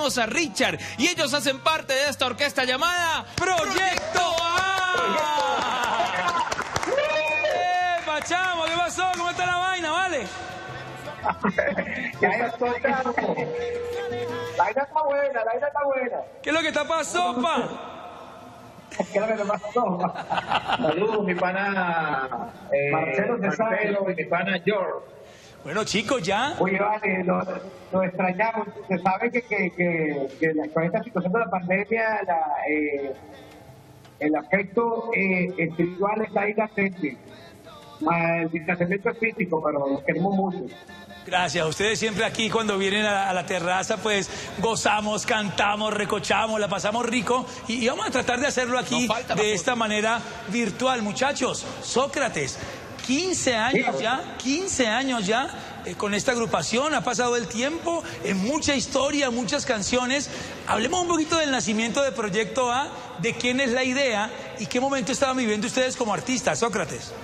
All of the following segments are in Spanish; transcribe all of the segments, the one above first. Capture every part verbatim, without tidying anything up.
a Richard y ellos hacen parte de esta orquesta llamada Proyecto A. ¡Eh, Pachamo! ¿Qué pasó? ¿Cómo está la vaina, vale? La vaina está buena, la vaina está buena. ¿Qué es lo que te pasó, pa? ¿Qué es lo que te pasó? Saludos, mi pana eh, Marcelo, Marcelo y mi pana George. Bueno, chicos, ya. Oye, vale, lo, lo extrañamos. Se sabe que, que, que, que la, con esta situación de la pandemia, la, eh, el afecto eh, espiritual está ahí latente. El distanciamiento es físico, pero los queremos mucho. Gracias. Ustedes siempre aquí cuando vienen a, a la terraza, pues gozamos, cantamos, recochamos, la pasamos rico y, y vamos a tratar de hacerlo aquí no falta, de esta manera virtual. Muchachos, Sócrates, quince años ya, quince años ya eh, con esta agrupación, ha pasado el tiempo, en mucha historia, muchas canciones. Hablemos un poquito del nacimiento de Proyecto A, de quién es la idea y qué momento estaban viviendo ustedes como artistas, Sócrates.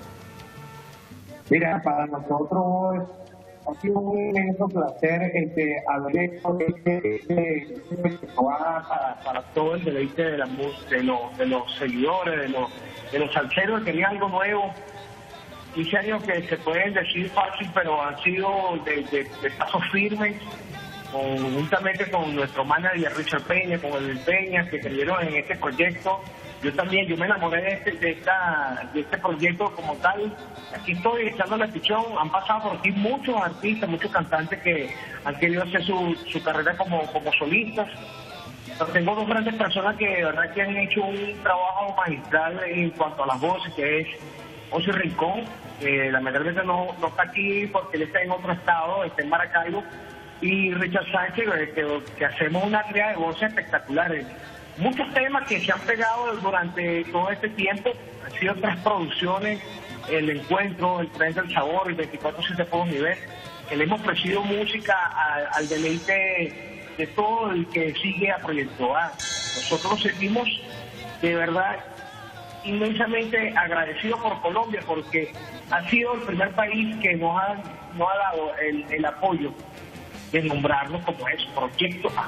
Mira, para nosotros ha sido un inmenso placer este, haber hecho este, este, este para, para todo el deleite de, la, de, los, de los seguidores, de los, de los salseros que querían algo nuevo. quince años que se pueden decir fácil, pero han sido de, de, de pasos firmes, conjuntamente con nuestro manager Richard Peña, con el Peña, que creyeron en este proyecto. Yo también, yo me enamoré de este, de esta, de este proyecto como tal. Aquí estoy echando la pichón. Han pasado por aquí muchos artistas, muchos cantantes que han querido hacer su, su carrera como, como solistas. Pero tengo dos grandes personas que de verdad que han hecho un trabajo magistral en cuanto a las voces, que es Ozzy Rincón, que lamentablemente no, no está aquí porque él está en otro estado, está en Maracaibo, y Richard Sánchez, que, que hacemos una tríada de voces espectaculares. Muchos temas que se han pegado durante todo este tiempo, han sido tres producciones, El Encuentro, El Tren del Sabor, el veinticuatro siete Fuego Nivel, que le hemos ofrecido música al, al deleite de todo el que sigue a Proyecto A. Nosotros nos sentimos de verdad inmensamente agradecidos por Colombia, porque ha sido el primer país que nos ha, nos ha dado el, el apoyo de nombrarnos como es Proyecto A.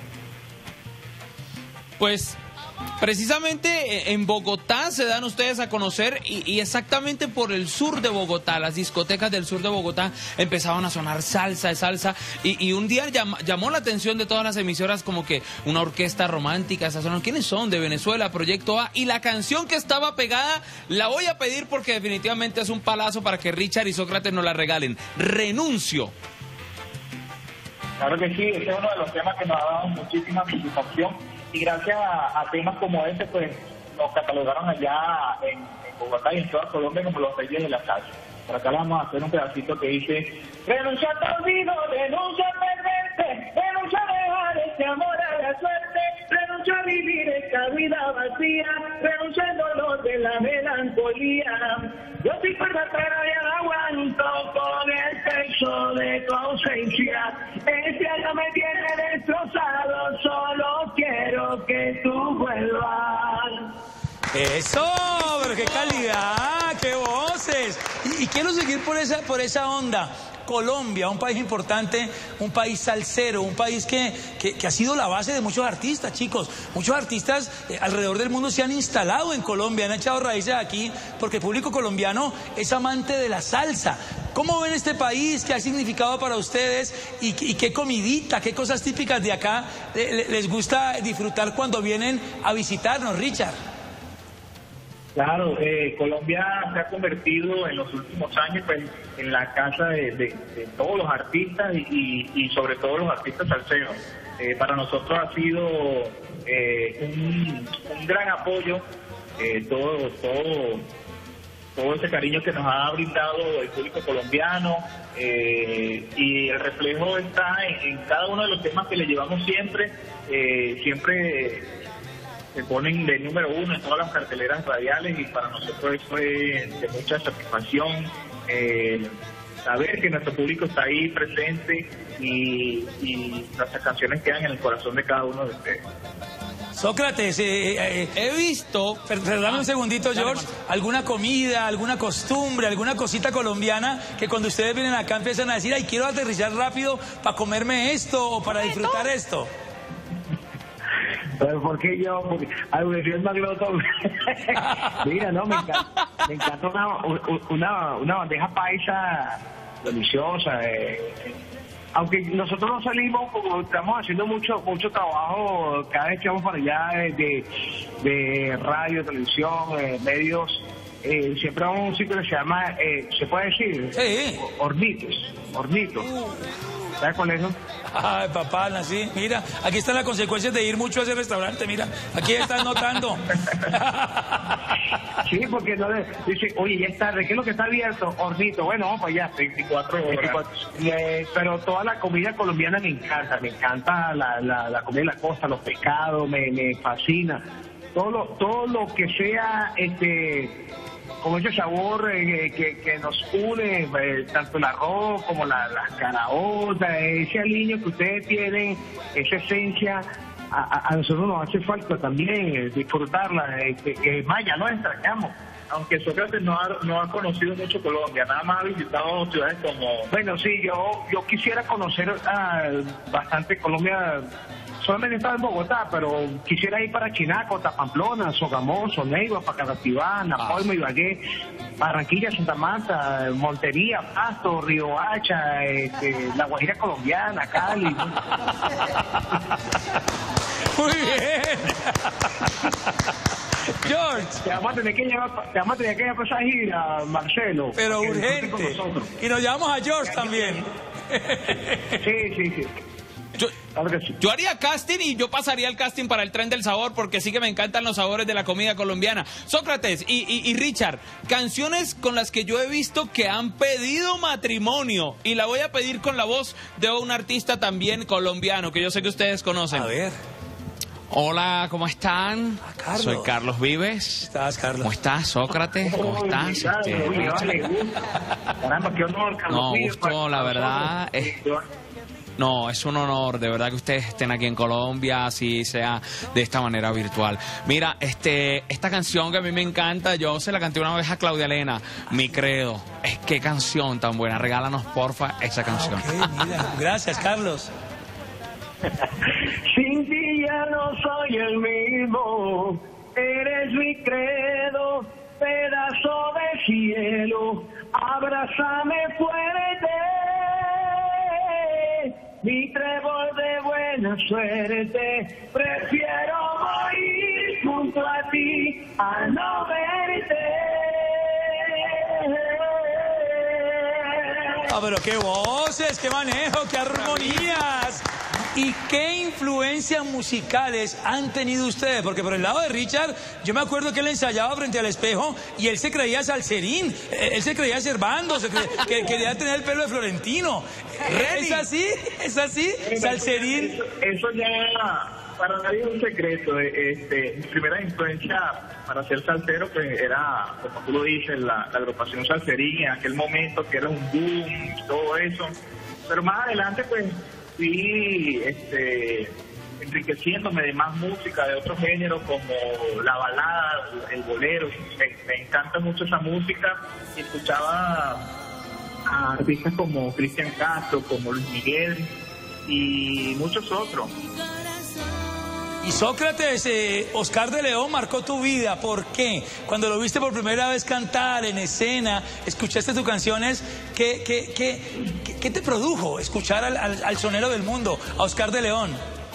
Pues precisamente en Bogotá se dan ustedes a conocer y, y exactamente por el sur de Bogotá, las discotecas del sur de Bogotá empezaban a sonar salsa, salsa y, y un día llam, llamó la atención de todas las emisoras como que una orquesta romántica, esas son, ¿quiénes son? De Venezuela, Proyecto A, y la canción que estaba pegada la voy a pedir porque definitivamente es un palazo para que Richard y Sócrates nos la regalen. Renuncio. Claro que sí, ese es uno de los temas que nos ha dado muchísima satisfacción y gracias a, a temas como este, pues nos catalogaron allá en, en Bogotá y en toda Colombia como los reyes de la salsa. Por acá vamos a hacer un pedacito que dice: renuncia a olvido, renuncia a perderte, renuncia a dejar este amor a la suerte, renuncia a vivir esta vida vacía, renuncia al dolor de la melancolía. Yo estoy por la cara y aguanto con el peso de tu ausencia. Este año me tiene destrozado, solo quiero que tú vuelvas. ¡Eso! ¡Pero qué calidad! ¡Qué voces! Y, y quiero seguir por esa, por esa onda. Colombia, un país importante, un país salsero, un país que, que, que ha sido la base de muchos artistas, chicos. Muchos artistas eh, alrededor del mundo se han instalado en Colombia, han echado raíces aquí, porque el público colombiano es amante de la salsa. ¿Cómo ven este país? ¿Qué ha significado para ustedes? ¿Y, y qué comidita, qué cosas típicas de acá eh, les gusta disfrutar cuando vienen a visitarnos, Richard? Claro, eh, Colombia se ha convertido en los últimos años pues, en la casa de, de, de todos los artistas y, y, y sobre todo los artistas salseros. Eh, para nosotros ha sido eh, un, un gran apoyo, eh, todo, todo, todo ese cariño que nos ha brindado el público colombiano eh, y el reflejo está en, en cada uno de los temas que le llevamos siempre, eh, siempre... se ponen de número uno en todas las carteleras radiales y para nosotros eso es de mucha satisfacción, eh, saber que nuestro público está ahí presente y, y nuestras canciones quedan en el corazón de cada uno de ustedes. Sócrates, eh, eh, he visto, perdóname un segundito, George, alguna comida, alguna costumbre, alguna cosita colombiana que cuando ustedes vienen acá empiezan a decir, ay, quiero aterrizar rápido para comerme esto o para disfrutar esto. Pero ¿por qué yo? Porque Aurelio es más glotón. Mira, no, me encanta, me encanta una, una, una bandeja paisa deliciosa. Eh. Aunque nosotros no salimos, como estamos haciendo mucho mucho trabajo, cada vez que vamos para allá de, de radio, televisión, eh, medios, eh, siempre vamos a un sitio que se llama, eh, ¿se puede decir? Sí. Hornitos, Hornitos. ¿Sabes cuál es eso? Ay, papá, así, mira, aquí están las consecuencias de ir mucho a ese restaurante, mira, aquí estás notando. Sí, porque no le dice, oye, ya es tarde, ¿qué es lo que está abierto? Hornito, bueno, vamos para allá. veinticuatro horas. veinticuatro. Eh, pero toda la comida colombiana me encanta, me encanta la, la, la comida de la costa, los pescados, me, me fascina. Todo lo, todo lo que sea, este... con ese sabor eh, que, que nos une, eh, tanto el arroz como la, las caraotas, ese aliño que ustedes tienen, esa esencia, a, a nosotros nos hace falta también eh, disfrutarla, eh, que, que más ya nos extrañamos. Aunque Sócrates no ha, no ha conocido mucho Colombia, nada más ha visitado ciudades como... Bueno, sí, yo, yo quisiera conocer uh, bastante Colombia. Solamente he estado en Bogotá, pero quisiera ir para Chinacota, Pamplona, Sogamoso, Neiva, Pacarativá, Napoleón, Ibagué, Barranquilla, Santa Marta, Montería, Pasto, Río Hacha, este, La Guajira colombiana, Cali. Muy bien. George. Te vamos a tener que llevar, te vamos a tener que llevar para esa gira, Marcelo. Pero urgente. Y nos llevamos a George también. Sí, sí, sí. Yo, yo haría casting y yo pasaría el casting para el Tren del Sabor porque sí que me encantan los sabores de la comida colombiana. Sócrates y, y, y Richard, canciones con las que yo he visto que han pedido matrimonio y la voy a pedir con la voz de un artista también colombiano que yo sé que ustedes conocen. A ver. Hola, ¿cómo están? Ah, Carlos. Soy Carlos Vives. ¿Estás, Carlos? ¿Cómo estás, Sócrates? ¿Cómo estás? Este, Uy, vale, Caramba, qué honor, Carlos. no, Vives, gusto, la verdad. Es, no, es un honor, de verdad que ustedes estén aquí en Colombia, así sea de esta manera virtual. Mira, este, esta canción que a mí me encanta, yo se la canté una vez a Claudia Elena, Mi Credo. Es qué canción tan buena. Regálanos, porfa, esa canción. Ah, okay, mira. Gracias, Carlos. Sin ti ya no soy el mismo, eres mi credo, pedazo de cielo, abrázame fuerte, mi trébol de buena suerte, prefiero morir junto a ti a no verte. Ah, pero qué voces, qué manejo, qué armonías. ¿Y qué influencias musicales han tenido ustedes? Porque por el lado de Richard, yo me acuerdo que él ensayaba frente al espejo y él se creía salserín, él se creía Servando, se cre... que quería tener el pelo de Florentino. ¿Es así? ¿Es así? ¿Salserín? Eso, eso ya para nadie es un secreto. Este, mi primera influencia para ser salsero pues era, como tú lo dices, la, la agrupación Salserín en aquel momento, que era un boom y todo eso. Pero más adelante pues fui este, enriqueciéndome de más música, de otros géneros como la balada, el bolero. Me, me encanta mucho esa música. Y escuchaba a artistas como Cristian Castro, como Luis Miguel y muchos otros. Y Sócrates, eh, Oscar de León marcó tu vida. ¿Por qué? Cuando lo viste por primera vez cantar en escena, escuchaste tus canciones, ¿qué, qué, qué, qué, qué te produjo escuchar al, al, al sonero del mundo, a Oscar de León?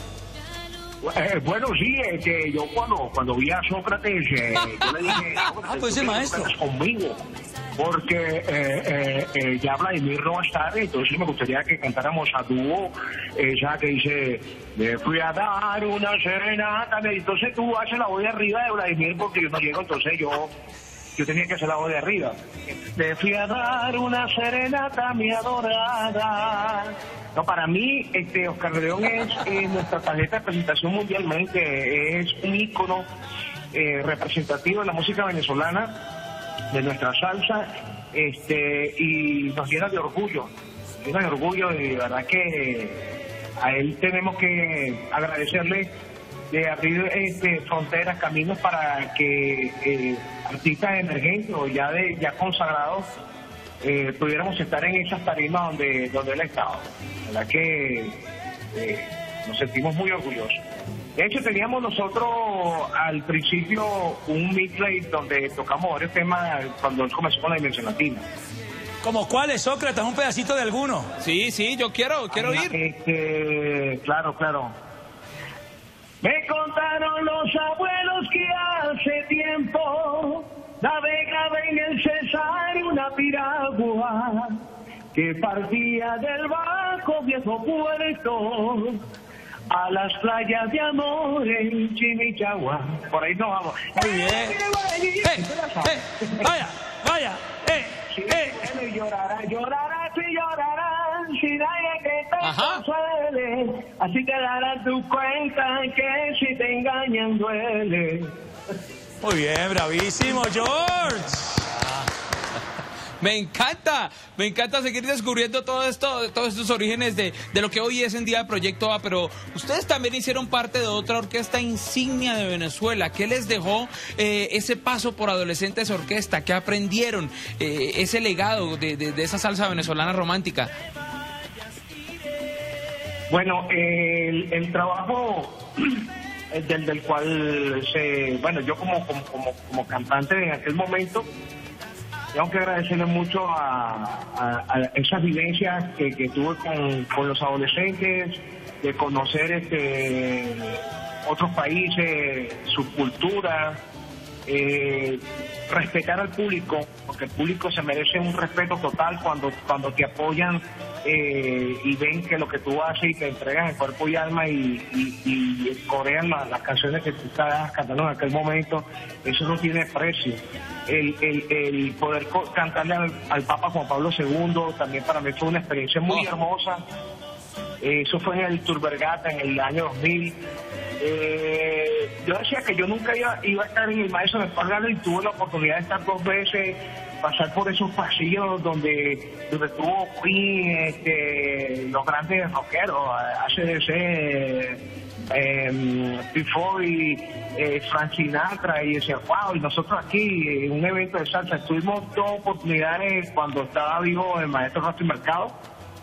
Eh, bueno, sí, este, yo cuando, cuando vi a Sócrates, eh, yo le dije, ah, pues el maestro. Conmigo, porque eh, eh, eh, ya Vladimir no va a estar, entonces me gustaría que cantáramos a dúo, esa que dice, me fui a dar una serenata, entonces tú haces la voz de arriba de Vladimir porque yo no llego, entonces yo... yo tenía que hacer la voz de arriba. Te fui a dar una serenata, mi adorada. No, para mí, este Oscar de León es eh, nuestra tarjeta de presentación mundialmente, es un ícono eh, representativo de la música venezolana, de nuestra salsa, este y nos llena de orgullo, nos llena de orgullo, y de verdad que a él tenemos que agradecerle de abrir este, fronteras, caminos para que eh, artistas emergentes o ya de ya consagrados eh, pudiéramos estar en esas tarimas donde donde él ha estado. La verdad que eh, nos sentimos muy orgullosos. De hecho, teníamos nosotros al principio un midplay donde tocamos varios temas cuando él comenzó con la Dimensión Latina. ¿Como cuáles, Sócrates? ¿Un pedacito de alguno? Sí, sí, yo quiero, quiero ir. Este, claro, claro. Me contaron los abuelos que hace tiempo navegaba en el Cesar una piragua que partía del bajo viejo puerto a las playas de amor en Chimichagua. Por ahí nos vamos. Muy bien. ¡Eh! ¡Eh! ¡Vaya! ¡Vaya! ¡Eh! Sí, ¡Eh! bueno, y llorarás, llorarás y llorarás si nadie que te Ajá. consuele. Así te darás tu cuenta que si te engañan duele. Muy bien, bravísimo, George. Me encanta, me encanta seguir descubriendo todo esto, todos estos orígenes de, de lo que hoy es en día Proyecto A, pero ustedes también hicieron parte de otra orquesta insignia de Venezuela. ¿Qué les dejó eh, ese paso por Adolescentes Orquesta? ¿Qué aprendieron? Eh, ese legado de, de, de esa salsa venezolana romántica. Bueno, el, el trabajo del, del cual se, bueno, yo como, como, como, como cantante en aquel momento, tengo que agradecerle mucho a, a, a esas vivencias que, que tuve con, con los adolescentes, de conocer este, otros países, sus culturas, eh, respetar al público, porque el público se merece un respeto total cuando, cuando te apoyan eh, y ven que lo que tú haces y te entregas en cuerpo y alma y, y, y corean la, las canciones que tú estabas cantando en aquel momento. Eso no tiene precio. El, el, el poder cantarle al, al Papa Juan Pablo segundo también para mí fue una experiencia muy Oh. hermosa. Eh, eso fue en el Tour Vergata en el año dos mil. Eh, yo decía que yo nunca iba, iba a estar en el Madison Square Garden y tuve la oportunidad de estar dos veces, pasar por esos pasillos donde, donde tuvo Queen, este, los grandes rockeros, A C D C, eh, Pink Floyd, eh, Frank Sinatra, y decía, wow, y nosotros aquí en un evento de salsa tuvimos dos oportunidades cuando estaba vivo el maestro Rosy Mercado.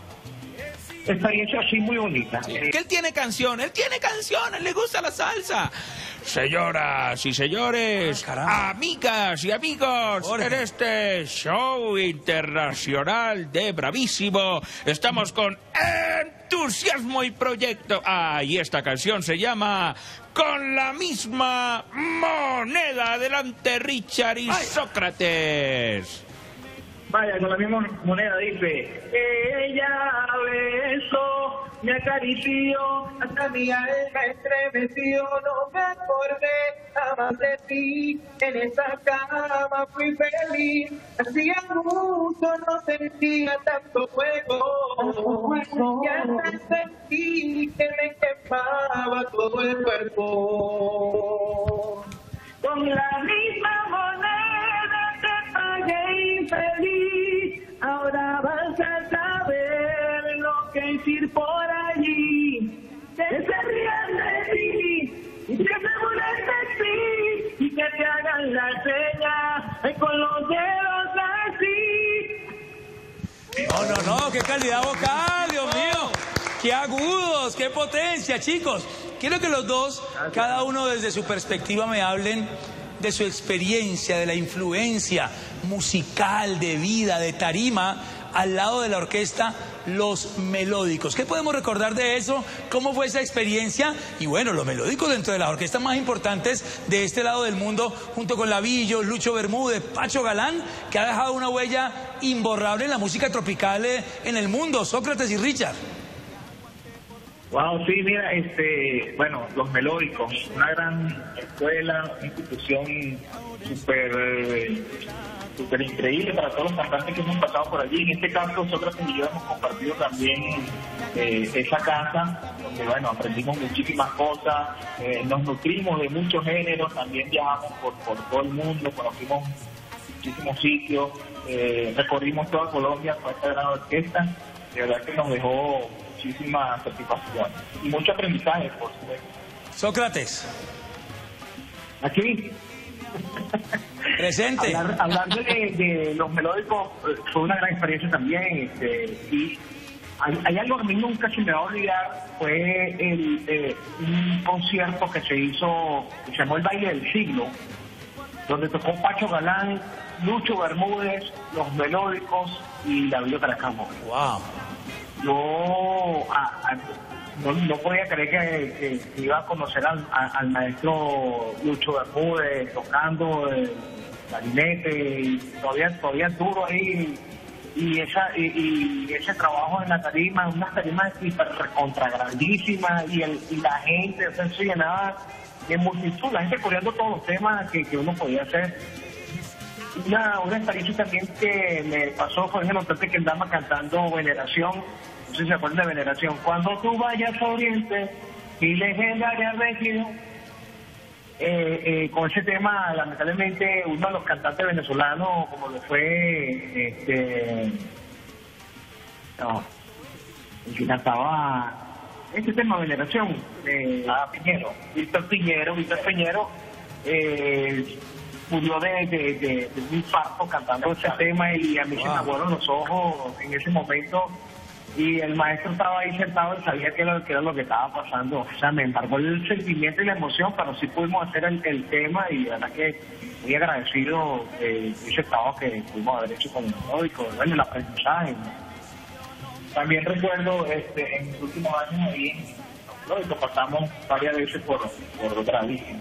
Experiencia así muy bonita. Sí. Eh, Que él tiene canción, él tiene canciones, le gusta la salsa. Señoras y señores, Ah, caramba. amigas y amigos, Jorge. en este show internacional de Bravísimo, estamos con entusiasmo y proyecto. Ah, y esta canción se llama Con la misma moneda. Adelante, Richard y Ay. Sócrates. Vaya, con la misma moneda dice, ella besó, me acarició, hasta mi alma estremeció, no me acordé jamás de ti, en esa cama fui feliz, hacía mucho no sentía tanto fuego, y hasta sentí que me quemaba todo el cuerpo. Con la misma moneda te pagué infeliz, ahora vas a saber lo que es ir por allí, que se rían de ti y que se burlen de ti y que te hagan la seña con los dedos así. No, no, no, qué calidad vocal, Dios mío. Qué agudos, qué potencia, chicos. Quiero que los dos, cada uno desde su perspectiva, me hablen de su experiencia, de la influencia musical, de vida, de tarima, al lado de la orquesta Los Melódicos. ¿Qué podemos recordar de eso? ¿Cómo fue esa experiencia? Y bueno, Los Melódicos dentro de las orquestas más importantes de este lado del mundo, junto con Lavillo, Lucho Bermúdez, Pacho Galán, que ha dejado una huella imborrable en la música tropical eh, en el mundo. Sócrates y Richard. Wow, sí, mira, este, bueno, Los Melódicos, una gran escuela, una institución súper eh, súper increíble para todos los cantantes que hemos pasado por allí. En este caso, nosotros y yo hemos compartido también eh, esa casa, donde, bueno, aprendimos muchísimas cosas, eh, nos nutrimos de muchos géneros, también viajamos por, por todo el mundo, conocimos muchísimos sitios, eh, recorrimos toda Colombia con esta gran orquesta. De verdad que nos dejó muchísima satisfacción y mucho aprendizaje, por supuesto. Sócrates, Aquí, presente. hablar, hablar de, de Los Melódicos eh, fue una gran experiencia también, este, y hay, hay algo que a mí nunca se me va a olvidar, fue el, eh, un concierto que se hizo, que se llamó El Baile del Siglo, donde tocó Pacho Galán, Lucho Bermúdez, Los Melódicos y David Caracamo. Wow. Yo a, a, no, no podía creer que, que, que iba a conocer al, a, al maestro Lucho Bermúdez tocando el clarinete, y todavía, todavía duro ahí, y, esa, y, y ese trabajo en la tarima, unas tarimas hiper recontra grandísimas, y, el, y la gente, o sea, se llenaba de multitud, la gente coreando todos los temas que, que uno podía hacer. Una, una experiencia también que me pasó fue en el hotel que andaba cantando Veneración, no sé si se acuerdan de Veneración. Cuando tú vayas a Oriente y legendaria región, eh, eh, con ese tema, lamentablemente, uno de los cantantes venezolanos, como lo fue, este, no, el que cantaba este tema Veneración, eh, a Piñero, Víctor Piñero, Víctor Piñero, eh, murió de, de, de, de un infarto cantando ese tema, y a mí wow. se me aguaron los ojos en ese momento, y el maestro estaba ahí sentado y sabía que era, que era lo que estaba pasando. O sea, me embargó el sentimiento y la emoción, pero sí pudimos hacer el, el tema, y la verdad que muy agradecido de ese trabajo que pudimos haber hecho con el melódico, bueno, el aprendizaje. También recuerdo este, en los últimos años ahí en melódico pasamos varias veces por, por Brasil.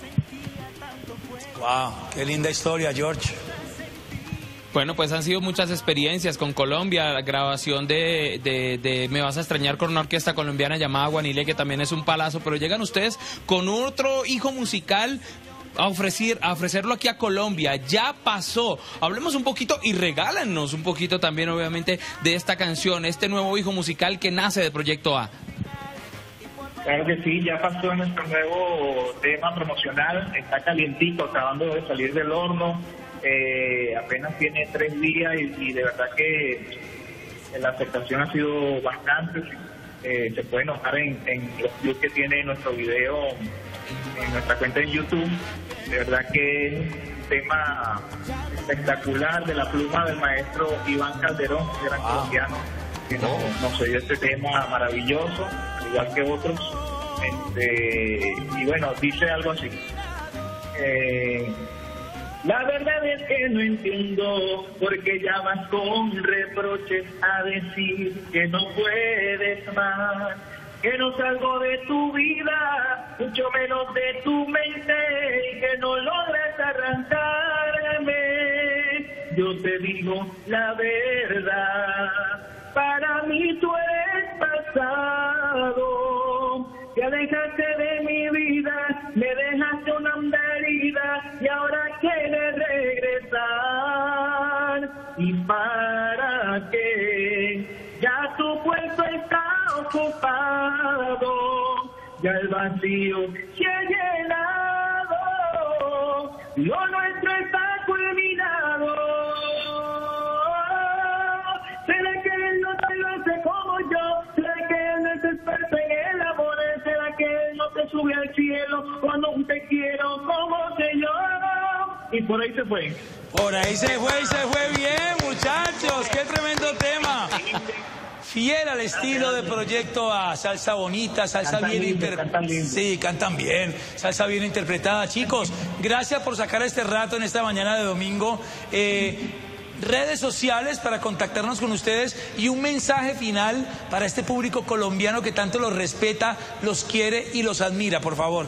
Wow, qué linda historia, George. Bueno, pues han sido muchas experiencias con Colombia, la grabación de, de, de Me Vas a Extrañar con una orquesta colombiana llamada Guanile, que también es un palazo, pero llegan ustedes con otro hijo musical a ofrecer, a ofrecerlo aquí a Colombia. Ya pasó. Hablemos un poquito y regálanos un poquito también, obviamente, de esta canción, este nuevo hijo musical que nace de Proyecto A. Claro que sí, ya pasó nuestro nuevo tema promocional, está calientito, acabando de salir del horno, eh, apenas tiene tres días y, y de verdad que la aceptación ha sido bastante, eh, se puede notar en, en los views que tiene nuestro video en nuestra cuenta en YouTube. De verdad que es un tema espectacular de la pluma del maestro Iván Calderón, gran wow. colombiano, que nos, nos dio este tema maravilloso, igual que otros. Este, y bueno, dice algo así. Eh, la verdad es que no entiendo por qué llamas con reproches a decir que no puedes más, que no salgo de tu vida, mucho menos de tu mente, y que no logras arrancarme. Yo te digo la verdad, para mí tú eres pasado, ya dejaste de mi vida, me dejaste una onda herida, y ahora quieres regresar. ¿Y para qué? Ya tu puesto está ocupado, ya el vacío se ha llenado, lo nuestro está culminado. ¿Será que él no te lo hace como yo? ¿Será que él no es experto en el amor? ¿Será que él no te sube al cielo cuando te quiero como sé yo? Y por ahí se fue. Por ahí se fue y se fue bien, muchachos. ¡Qué tremendo tema! Fiel al estilo de Proyecto A, salsa bonita, salsa cantan bien interpretada. Sí, cantan bien, salsa bien interpretada. Chicos, gracias por sacar este rato en esta mañana de domingo. Eh, redes sociales para contactarnos con ustedes y un mensaje final para este público colombiano que tanto los respeta, los quiere y los admira, por favor.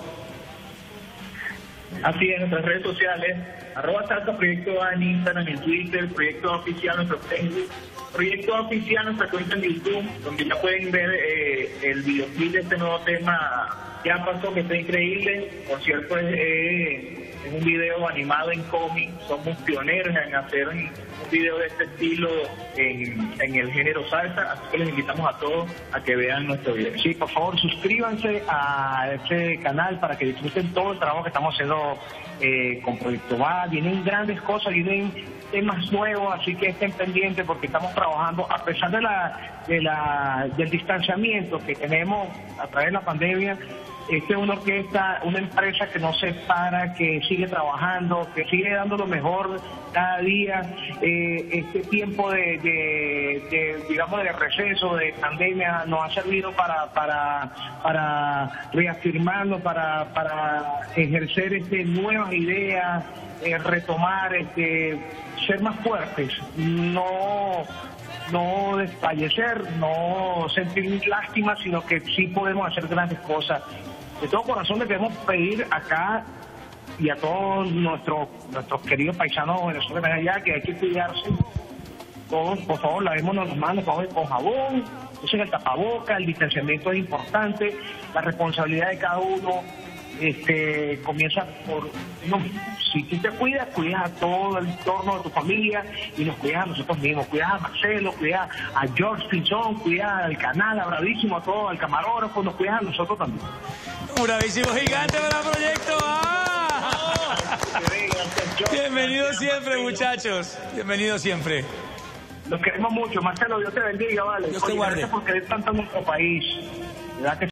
Así es, nuestras redes sociales, arroba salsa Proyecto A en Instagram, en Twitter, Proyecto A Oficial, nuestro Facebook, Proyecto A Oficial, nuestra cuenta en YouTube, donde ya pueden ver eh, el videoclip de este nuevo tema. Ya pasó, que está increíble. Por cierto, es, eh, es un video animado en cómic. Somos pioneros en hacer un video de este estilo en, en el género salsa. Así que les invitamos a todos a que vean nuestro video. Sí, por favor, suscríbanse a este canal para que disfruten todo el trabajo que estamos haciendo eh, con Proyecto A. Vienen grandes cosas, vienen temas nuevos, así que estén pendientes porque estamos trabajando, a pesar de la, de la del distanciamiento que tenemos a través de la pandemia. Esta es una orquesta, una empresa que no se para, que sigue trabajando, que sigue dando lo mejor cada día. Eh, este tiempo de, de, de, digamos, de receso, de pandemia, nos ha servido para para para reafirmarnos, para para ejercer este nuevas ideas, eh, retomar, este, ser más fuertes, no no desfallecer, no sentir lástima, sino que sí podemos hacer grandes cosas. De todo corazón le queremos pedir acá y a todos nuestros nuestros queridos paisanos venezolanos allá que hay que cuidarse. Todos, por favor, lavémonos las manos con jabón, usen el tapaboca, el distanciamiento es importante, la responsabilidad de cada uno este comienza por uno. Si tú te cuidas, cuidas a todo el entorno de tu familia y nos cuidas a nosotros mismos. Cuidas a Marcelo, cuidas a George Pinzón, cuidas al canal, a Bravísimo, a todo, al camarógrafo, nos cuidas a nosotros también. Un bravísimo gigante para el proyecto. ¡Ah! Bienvenido siempre, muchachos. Bienvenido siempre. Los queremos mucho. Marcelo, Dios te bendiga, vale. Dios te guarde. Gracias por querer tanto a nuestro país. ¿Verdad que